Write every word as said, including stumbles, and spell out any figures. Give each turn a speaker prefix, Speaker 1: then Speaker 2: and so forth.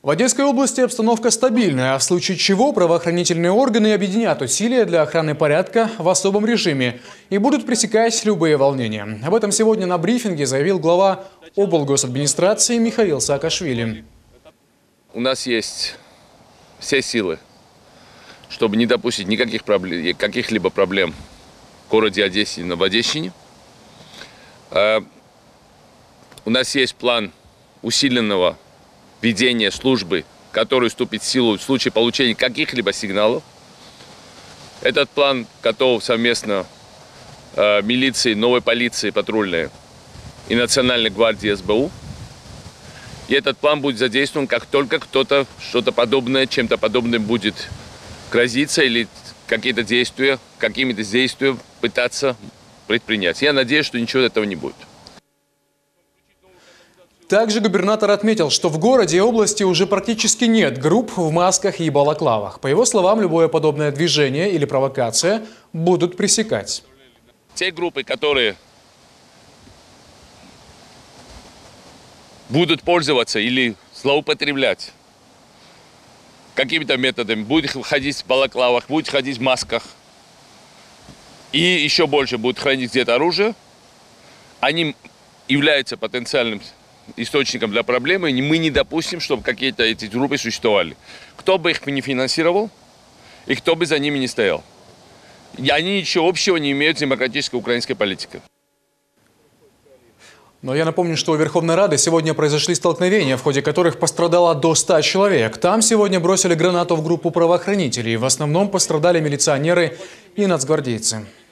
Speaker 1: В Одесской области обстановка стабильная, в случае чего правоохранительные органы объединят усилия для охраны порядка в особом режиме и будут пресекать любые волнения. Об этом сегодня на брифинге заявил глава облгосадминистрации Михаил Саакашвили.
Speaker 2: У нас есть все силы, чтобы не допустить никаких проблем, каких-либо проблем в городе Одессе и в Одещине. У нас есть план усиленного ведения службы, который вступит в силу в случае получения каких-либо сигналов. Этот план готов совместно э, милиции, новой полиции патрульной и Национальной гвардии эс бэ у. И этот план будет задействован, как только кто-то что-то подобное, чем-то подобным будет грозиться или какие-то действия, какими-то действиями пытаться предпринять. Я надеюсь, что ничего этого не будет.
Speaker 1: Также губернатор отметил, что в городе и области уже практически нет групп в масках и балаклавах. По его словам, любое подобное движение или провокация будут пресекать.
Speaker 2: Те группы, которые будут пользоваться или злоупотреблять какими-то методами, будут ходить в балаклавах, будут ходить в масках и еще больше будут хранить где-то оружие, они являются потенциальным источником для проблемы, и мы не допустим, чтобы какие-то эти группы существовали. Кто бы их не финансировал и кто бы за ними не стоял. И они ничего общего не имеют с демократической украинской политикой.
Speaker 1: Но я напомню, что у Верховной Рады сегодня произошли столкновения, в ходе которых пострадало до ста человек. Там сегодня бросили гранату в группу правоохранителей. В основном пострадали милиционеры и нацгвардейцы.